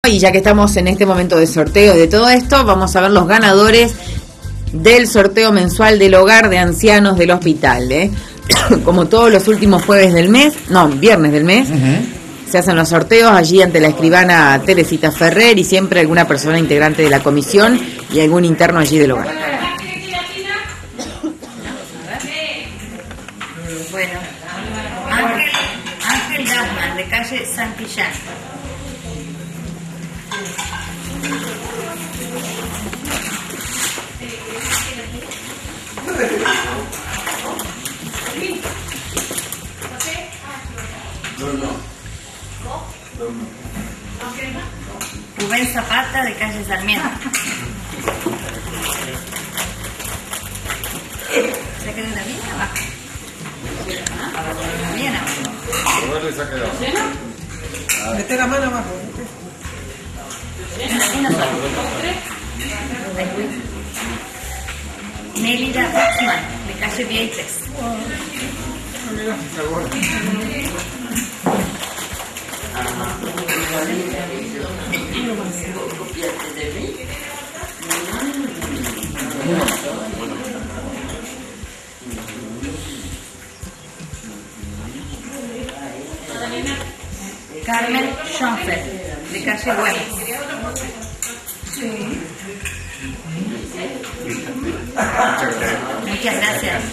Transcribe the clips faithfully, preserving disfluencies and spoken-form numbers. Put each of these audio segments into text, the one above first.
Y ya que estamos en este momento de sorteo de todo esto, vamos a ver los ganadores del sorteo mensual del hogar de ancianos del hospital, ¿eh? Como todos los últimos jueves del mes, no, viernes del mes, uh-huh. Se hacen los sorteos allí ante la escribana Teresita Ferrer y siempre alguna persona integrante de la comisión y algún interno allí del hogar. Bueno, Ángel, Ángel Dasman, de calle Santillán. Rubén Zapata, de calle Sarmiento. ¿Se quedó la bien abajo? Bien abajo. Mete la mano abajo. Una sola. Nélida Buxman, de calle Vieites. Carmen Schoenfeld, de calle Güemes. Muchas gracias.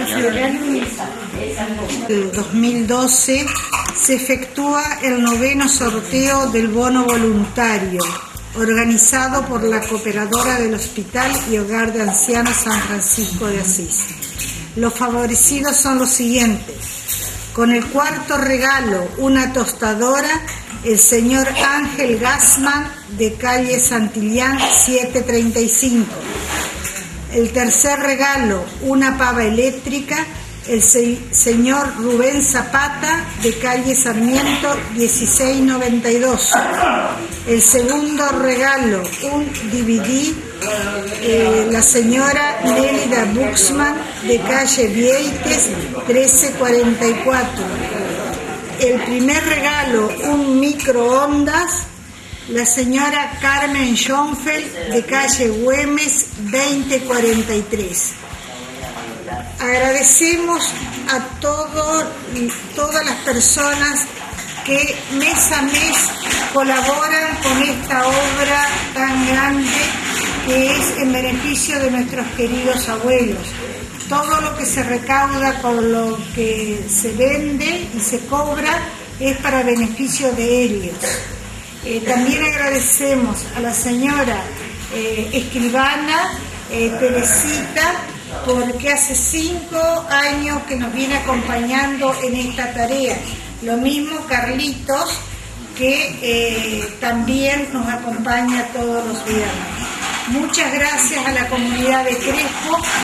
En dos mil doce se efectúa el noveno sorteo del bono voluntario, organizado por la Cooperadora del Hospital y Hogar de Ancianos San Francisco de Asís. Los favorecidos son los siguientes. Con el cuarto regalo, una tostadora, el señor Ángel Dasman, de calle Santillán setecientos treinta y cinco. El tercer regalo, una pava eléctrica, el se señor Rubén Zapata, de calle Sarmiento dieciséis noventa y dos. El segundo regalo, un D V D, eh, la señora Nélida Buxman, de calle Vieites trece cuarenta y cuatro. El primer regalo, un microondas, la señora Carmen Schoenfeld, de calle Güemes veinte cuarenta y tres. Agradecemos a todo, todas las personas que mes a mes colaboran con esta obra tan grande que es en beneficio de nuestros queridos abuelos. Todo lo que se recauda con lo que se vende y se cobra es para beneficio de ellos. Eh, también agradecemos a la señora eh, escribana eh, Teresita, porque hace cinco años que nos viene acompañando en esta tarea. Lo mismo Carlitos, que eh, también nos acompaña todos los viernes. Muchas gracias a la comunidad de Crespo.